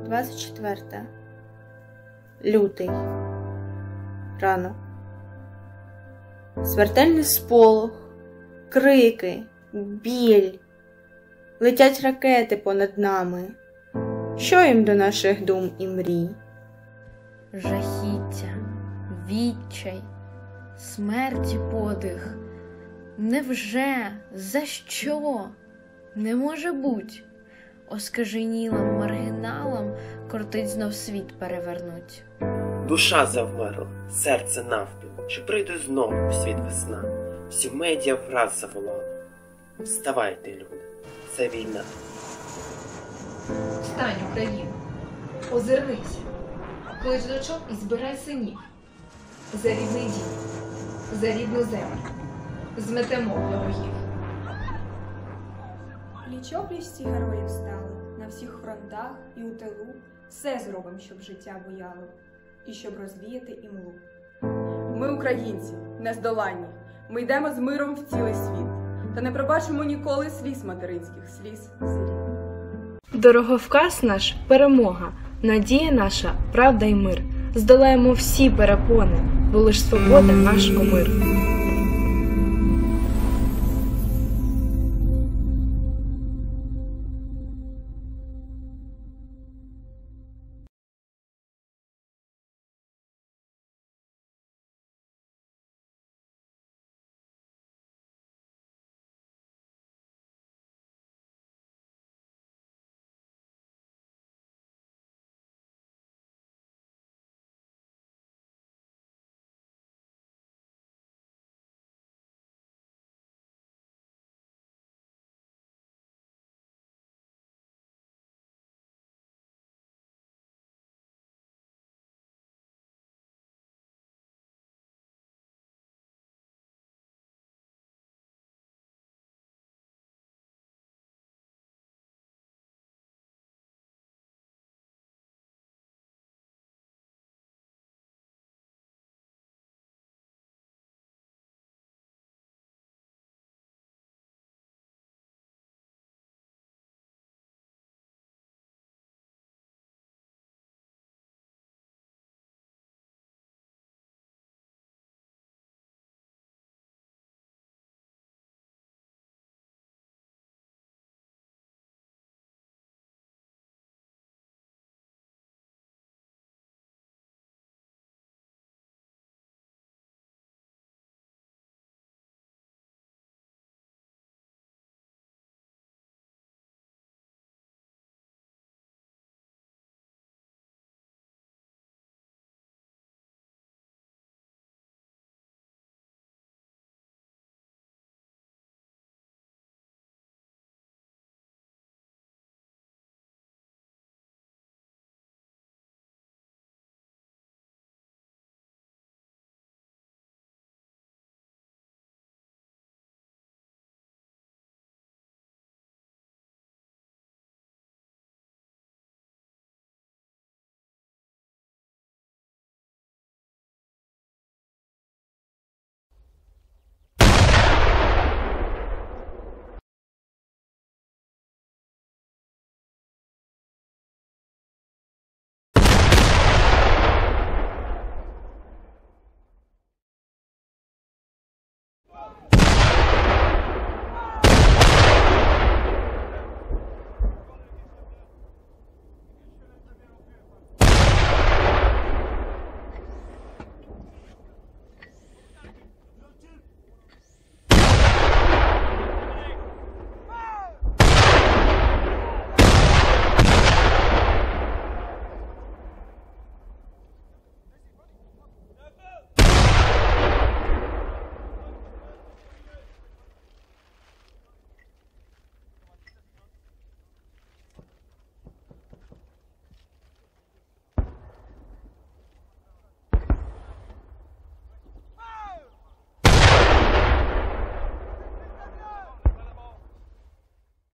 24. Лютий. Ранок. Смертельний сполох, крики, біль. Летять ракети понад нами. Що їм до наших дум і мрій? Жахіття, відчай, смерті подих. Невже? За що? Не може буть. Оскаженілим маргіналам кортить знов світ перевернуть. Душа завмерла, серце навпіл, чи прийде знов у світ весна? Всі медіа враз заволали. Вставайте, люди, це війна. Встань, Україно, озирнися, клич дочок і збирай синів. За рідний дім, за рідну землю, зметемо ворогів. Пліч-опліч ці герої встали, на всіх фронтах і у тилу. Все зробим, щоб життя буяло, і щоб розвіяти імлу. Ми українці, нездоланні, ми йдемо з миром в цілий світ, та не пробачимо ніколи сліз материнських, сліз сиріт. Дороговказ наш – перемога, надія наша – правда й мир. Здолаємо всі перепони, бо лиш свобода наш кумир.